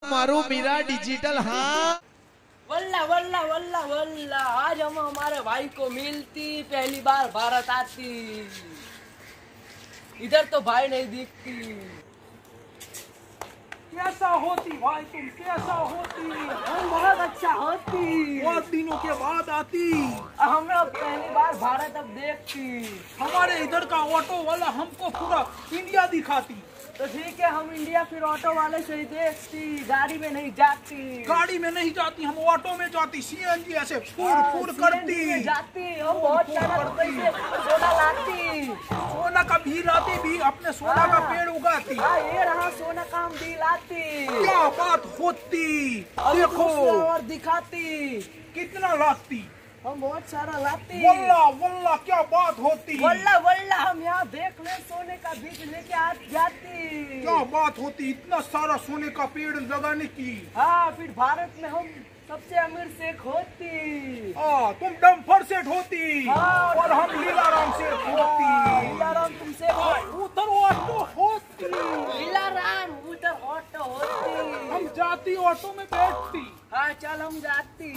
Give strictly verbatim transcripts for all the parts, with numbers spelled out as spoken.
मारो मेरा डिजिटल। हाँ वल्ला वल्ला वल्ला वल्ला, आज हम हमारे भाई को मिलती, पहली बार भारत आती, इधर तो भाई नहीं दिखती। कैसा होती भाई तुम, कैसा होती? हम बहुत अच्छा होती, बहुत दिनों के बाद आती, हम लोग पहली बार भारत अब देखती। हमारे इधर का ऑटो वाला हमको पूरा इंडिया दिखाती। तो ठीक है, हम इंडिया फिर ऑटो वाले से ही देखती, गाड़ी में नहीं जाती। गाड़ी में नहीं जाती, हम ऑटो में जाती, सीएनजी ऐसे फूर फूर करती जाती। हम बहुत सारा पैसे सोना लाती, सोना का भी लाती भी, अपने सोना का पेड़ उगाती। हाँ, ये रहा सोना का हम भी लाती। क्या बात होती, देखो और दिखाती कितना लाती, हम बहुत सारा लाती। वल्ला वल्ला क्या बात होती, वल्ला वल्ला, हम यहाँ देख ले सोने का बीज लेके आ जाती। क्या बात होती, इतना सारा सोने का पेड़ लगाने की। हाँ, फिर भारत में हम सबसे अमीर शेख होती। हाँ, तुम डम्फर सेठ होती। हाँ, और हम लीलाराम सेठ होती। लीलाराम तुमसे उधर ऑटो होती, लीलाराम उधर ऑटो होती। हम जाती ऑटो में बैठती। हाँ चल, हम जाती।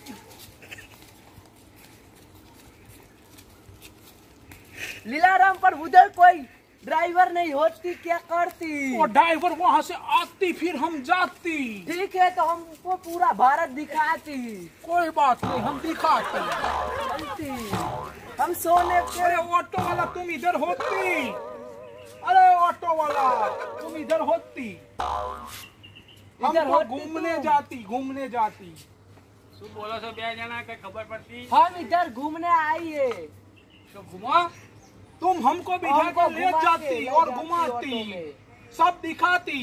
लीलाराम पर उधर कोई ड्राइवर नहीं होती, क्या करती? और ड्राइवर वहाँ से आती, फिर हम जाती। ठीक है, तो हमको पूरा भारत दिखाती। कोई बात नहीं, हम दिखाते। चलती, हम सोने के। अरे ऑटो वाला तुम इधर होती, अरे ऑटो वाला तुम इधर होती, हम घूमने जाती, घूमने जाती। बोलो सब जाना क्या खबर पड़ती। हम इधर घूमने आई है, तो घुमा, तुम हमको भी जाके ले जाती और घुमाती, सब दिखाती।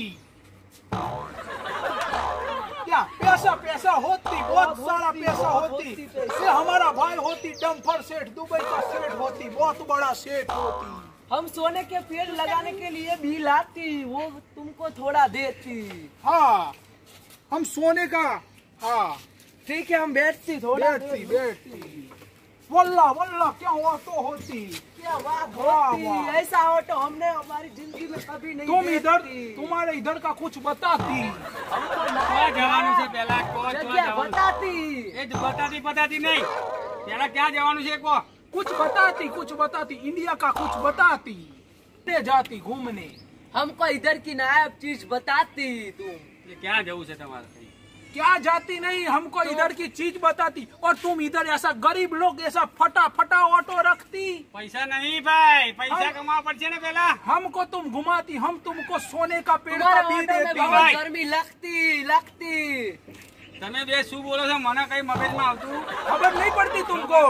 क्या पैसा पैसा होती, बहुत सारा पैसा होती। ये हमारा भाई होती, डम्फर सेठ, दुबई का सेठ होती, बहुत बड़ा सेठ होती। हम सोने के पेड़ लगाने के लिए भी लाती, वो तुमको थोड़ा देती। हाँ, हम सोने का। हाँ ठीक है, हम बैठती, थोड़ा बैठती बैठती। वल्ला वल्ला क्या ऑटो होती, क्या बात वाह, होती। वाह। ऐसा ऑटो हमने हमारी जिंदगी में कभी नहीं तुम इधर, देखी। तुम्हारे इधर का कुछ बताती। हमको क्या जवानों से पहला को क्या बताती? ये तो बताती बताती नहीं, पहला क्या जवानों से को कुछ बताती, कुछ बताती, इंडिया का कुछ बताती। ले जाती घूमने, हमको इधर की नायाब चीज बताती तुम। ये क्या जाऊ से तुम्हारा क्या जाती नहीं, हमको तो इधर की चीज बताती। और तुम इधर ऐसा गरीब लोग ऐसा फटा फटा ऑटो रखती। पैसा नहीं भाई, पैसा कमा पड़े ना पहला। हमको तुम घुमाती, हम तुमको सोने का पेड़ तुम्हारे का भी ऑटो में देती। बहुत गर्मी लगती लगती। तमें बे शू बोलो से मना कहीं मगज में आवतू, खबर नहीं पड़ती तुमको।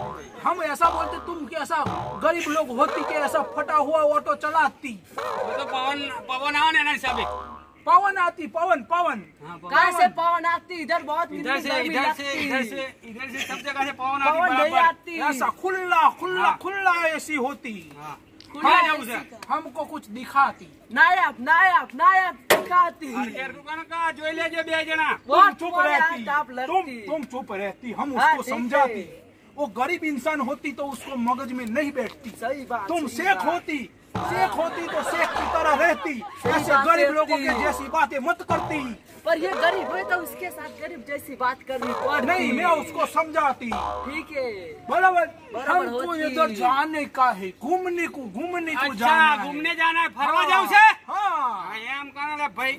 हम ऐसा बोलते, तुम कैसा गरीब लोग होती के ऐसा फटा हुआ ऑटो चलाती। वो तो पवन पवन आवन है ना सब। पवन आती, पवन पवन कहाँ से पवन आती? इधर बहुत इधर से गर्मी इधर से लगती। इधर से इधर से सब जगह से पवन पवन आती नहीं बराबर। आती। ऐसा खुला खुला हाँ। खुला ऐसी होती। हाँ, खुला क्या ऐसी जाऊ से का। हमको कुछ दिखाती। नायाब नायाब नायाब दिखाती। अरे दुकान का जो ले जो बे जना। तुम बहुत चुप तुम्हारे रहती, हाथ आप तुम लगती। तुम चुप रहती, हम हाँ, उसको ठीक समझाती। है। वो गरीब इंसान होती तो उसको मगज में नहीं बैठती। सही बात। तुम सही शेख बात। होती, शेख होती तो शेख की तरह रहती, ऐसे बात गरीब कहती। लोगों के जैसी बातें मत करती। पर ये गरीब है तो उसके साथ गरीब जैसी बात करनी पड़ती। नहीं, मैं उसको समझाती। ठीक है, बराबर। बराबर हमको होती। इधर जाने का है, घूमने को घूमने को जाना अच्छा है। घूमने जाना है, फरवा हाँ, जाऊ से। हाँ हाँ, ये हम कहना भाई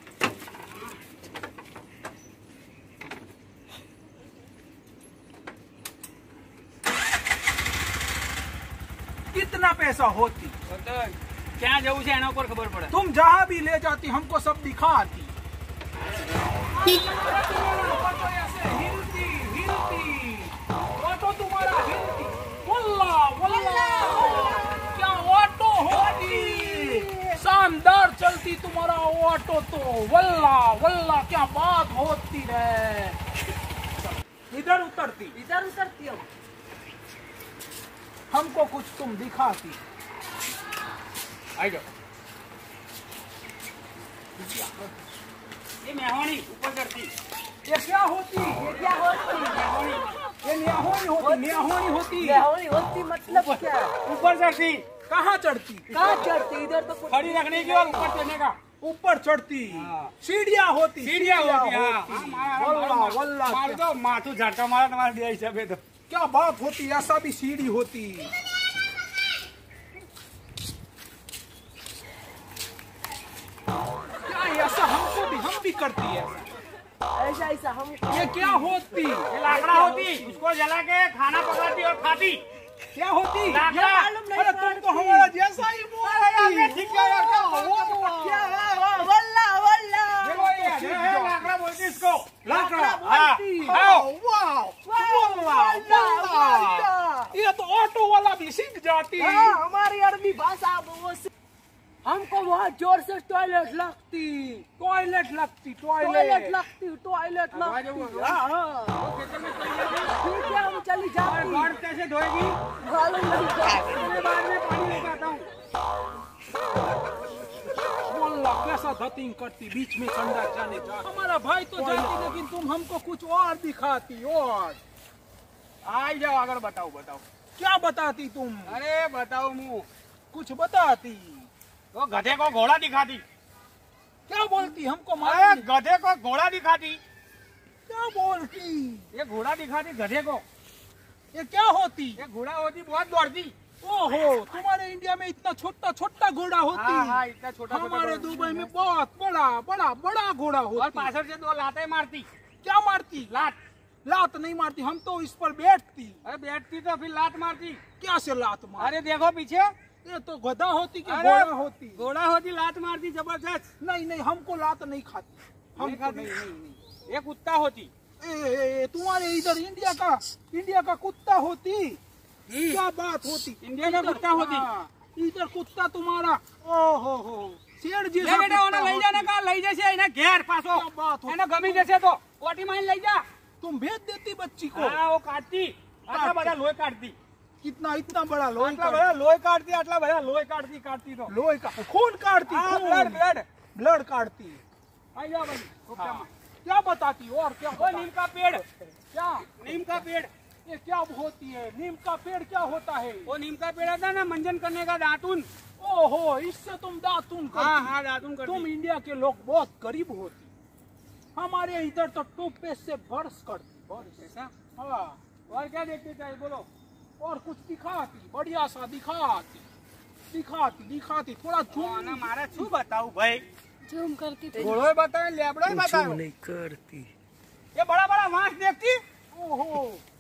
कितना पैसा होती। तो क्या जाऊ से एना ऊपर खबर पड़े। तुम जहाँ भी ले जाती हमको सब दिखाती। हिलती हिलती ऑटो तुम्हारा हिलती। वल्ला वल्ला क्या ऑटो होती, शानदार चलती तुम्हारा ऑटो तो। वल्ला वल्ला क्या बात होती है। इधर उतरती, इधर उतरती हम। हमको कुछ तुम दिखाती। आई जाओ। ये मेहवानी ऊपर करती। ये क्या होती, ये क्या होती? ये न्याहोनी होती, न्याहोनी होती। न्याहोनी होती मतलब क्या? ऊपर चढ़ती। कहाँ चढ़ती? कहाँ चढ़ती? इधर तो कुछ खड़ी रखने की और ऊपर चढ़ने का। ऊपर चढ़ती, हाँ। सीढ़ियाँ होती, सीढ़ियाँ होती, हाँ। होती। हाँ, मारा- वल्ला मारा- वल्ला मार क्या, दो, माथू झटका मारा तुम्हारे दिया हिसाबे तो। क्या बात होती, ऐसा भी सीढ़ी होती। क्या ऐसा हमको भी, हम भी करती है ऐसा ऐसा हम ये क्या होती, ये लाकड़ा होती, उसको जला के खाना पकाती और खाती। क्या होती, लाकड़ा। अरे तुम तो हमारा जैसा ही बोलती। ठीक है यार, क्या वाह, वाह, क्या वाह। वल्ला वल्ला देखो ये, ये लाकड़ा बोलती है इसको। लाकड़ा हाँ, बोलती। आओ। वाह, वल्ला, वल्ला, वल्ला। वल्ला। ये तो ऑटो वाला भी सीख जाती। हाँ, हमारी अरबी भाषा वो से- हमको बहुत जोर से टॉयलेट लगती टॉयलेट लगती, टॉयलेट टॉयलेट लगती टॉयलेट आवाज़ लगती वो- हाँ हाँ खेतों में चली जाती। ठीक है हम चली जाती गाड़ कैसे धोएगी? मालूम नहीं क्या। मैं बाद में पानी लेके आता हूँ। वल्ला कैसा धतिंग करती, बीच में संडा जाने जा। हमारा भाई तो जाती, लेकिन तुम हमको कुछ और दिखाती। और आई जाओ, अगर बताओ बताओ। क्या बताती तुम, अरे बताओ मुँह। कुछ बताती, तो गधे को घोड़ा दिखाती। क्या बोलती हमको अरे मालूम नहीं। गधे को घोड़ा दिखाती। क्या बोलती, ये घोड़ा दिखाती गधे को। ये क्या होती। ये घोड़ा होती, बहुत दौड़ती। ओहो, तुम्हारे इंडिया में इतना छोटा छोटा घोड़ा होती, हाँ हाँ, इतना छोटा छोटा हमारे घोड़ा। दुबई में बहुत बड़ा बड़ा बड़ा घोड़ा और होती। पाछड़ से दो लातें मारती। क्या मारती, लात। लात नहीं मारती, हम तो इस पर बैठती। अरे बैठती तो फिर लात मारती। क्या से लात मार, अरे देखो पीछे, ये तो गधा होती कि अरे घोड़ा होती। घोड़ा होती, लात मारती जबरदस्त। नहीं नहीं, हमको लात नहीं खाती, हम नहीं तो खाती? नहीं नहीं नहीं। ये कुत्ता होती। ए, ए, ए, तुम्हारे इधर इंडिया का इंडिया का कुत्ता होती, क्या बात होती। इंडिया का कुत्ता होती। हाँ, इधर कुत्ता तुम्हारा, ओहो हो, शेर जी ले बेटा, ओने लई जाने का, लई जैसे इन्हें घेर पासो। क्या बात होती। એને ગમી જશે તો કોટી માઈન લઈ જા। तुम भेज देती बच्ची को। હા, वो કાઢતી, આટલા બધા લોહી કાઢતી। कितना इतना बड़ा लोही આટલા का, બધા લોહી કાઢતી, આટલા બધા લોહી કાઢતી કાઢતી તો। लोही का खून काटती, हाँ, खून, ब्लड ब्लड। ब्लड काटती। आई जाओ भाई, हाँ, क्या बताती और क्या वो बताती? नीम का पेड़, क्या, नीम का पेड़, ये क्या होती है, नीम का पेड़ क्या होता है। वो नीम का पेड़ आता है ना, मंजन करने का दातुन। ओहो, इससे तुम दातुन करती। हाँ हाँ, दातुन तुम करती। इंडिया के लोग बहुत गरीब होती, हमारे इधर तो टूथपेस्ट से ब्रश करती, ब्रश। ऐसा? हाँ, और क्या देखते चाहिए बोलो? और कुछ दिखाती, बढ़िया सा दिखाती दिखाती दिखाती थोड़ा तो झूम आना मारा छू बताऊं भाई? झूम करती थी घोड़ो बताए, लेबड़ो बताओ। नहीं करती। ये बड़ा बड़ा मांस देखती। ओहो,